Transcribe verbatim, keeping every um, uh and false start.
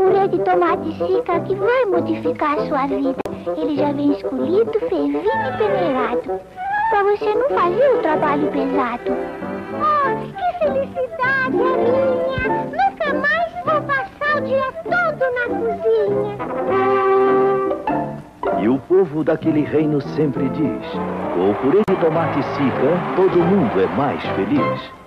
purê de tomate Sica que vai modificar a sua vida. Ele já vem escolhido, fervido e peneirado, pra você não fazer o trabalho pesado. Oh, que felicidade é minha! Nunca mais vou passar o dia todo na cozinha. E o povo daquele reino sempre diz: com o purê de tomate Sica, todo mundo é mais feliz.